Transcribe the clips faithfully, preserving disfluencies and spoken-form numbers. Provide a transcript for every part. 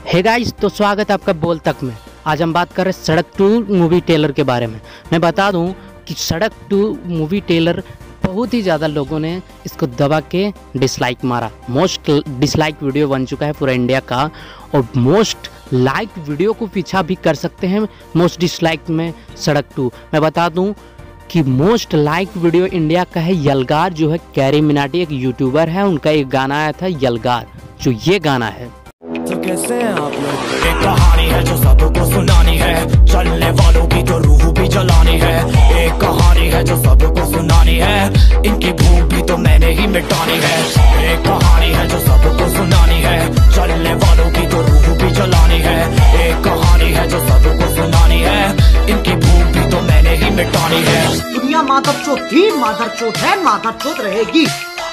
Hey guys, तो स्वागत है आपका बोल तक में। आज हम बात कर रहे हैं सड़क टू मूवी टेलर के बारे में। मैं बता दूं कि सड़क टू मूवी टेलर बहुत ही ज़्यादा लोगों ने इसको दबा के डिसलाइक मारा। मोस्ट डिसलाइक वीडियो बन चुका है पूरा इंडिया का, और मोस्ट लाइक वीडियो को पीछा भी कर सकते हैं मोस्ट डिसलाइक में सड़क टू। मैं बता दूं कि मोस्ट लाइक वीडियो इंडिया का है यलगार, जो है कैरी मिनाटी एक यूट्यूबर है, उनका एक गाना आया था यलगार, जो ये गाना है। तो कैसे हैं आप लोग? एक कहानी है जो सबको सुनानी है, चलने वालों की तो रूह भी जलानी है। एक कहानी है जो सबको सुनानी है, इनकी भूख भी तो मैंने ही मिटानी है। एक कहानी है जो सबको सुनानी है, चलने वालों की तो रूह भी जलानी है। एक कहानी है जो सबको सुनानी है, इनकी भूख भी तो मैंने ही मिटानी है। दुनिया माधव चौथ थी, माधव चौथ है, माधव चौथ रहेगी।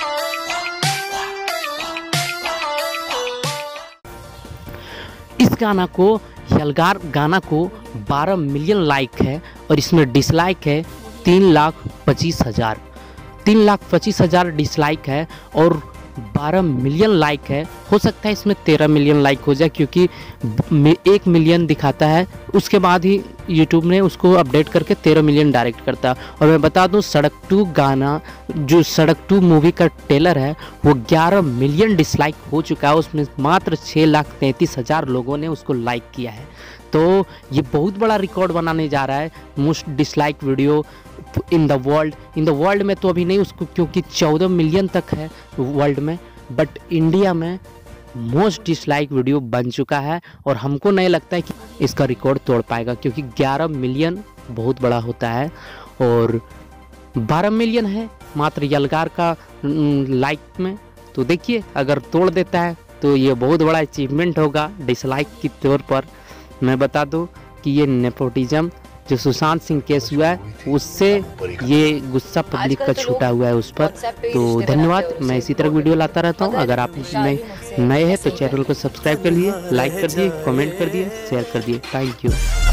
इस गाना को यलगार गाना को बारह मिलियन लाइक है और इसमें डिसलाइक है तीन लाख पच्चीस हज़ार तीन लाख पच्चीस हज़ार डिसलाइक है और बारह मिलियन लाइक है। हो सकता है इसमें तेरह मिलियन लाइक हो जाए, क्योंकि एक मिलियन दिखाता है, उसके बाद ही यूट्यूब ने उसको अपडेट करके तेरह मिलियन डायरेक्ट करता है। और मैं बता दूं सड़क टू गाना, जो सड़क टू मूवी का ट्रेलर है, वो ग्यारह मिलियन डिसलाइक हो चुका है। उसमें मात्र छः लाख तैंतीस हज़ार लोगों ने उसको लाइक किया है। तो ये बहुत बड़ा रिकॉर्ड बनाने जा रहा है most dislike video in the world. In the world में तो अभी नहीं उसको, क्योंकि चौदह मिलियन तक है वर्ल्ड में, बट इंडिया में मोस्ट डिसलाइक वीडियो बन चुका है। और हमको नहीं लगता है कि इसका रिकॉर्ड तोड़ पाएगा, क्योंकि ग्यारह मिलियन बहुत बड़ा होता है और बारह मिलियन है मात्र यलगार का लाइक में। तो देखिए, अगर तोड़ देता है तो ये बहुत बड़ा अचीवमेंट होगा डिसलाइक के तौर पर। मैं बता दूं कि ये नेपोटिज्म जो सुशांत सिंह केस हुआ है, उससे ये गुस्सा पब्लिक का छूटा हुआ है उस पर। तो धन्यवाद, मैं इसी तरह वीडियो लाता रहता हूँ। अगर आप नए नए हैं तो चैनल को सब्सक्राइब कर लिए, लाइक कर दिए, कमेंट कर दिए, शेयर कर दिए। Thank you.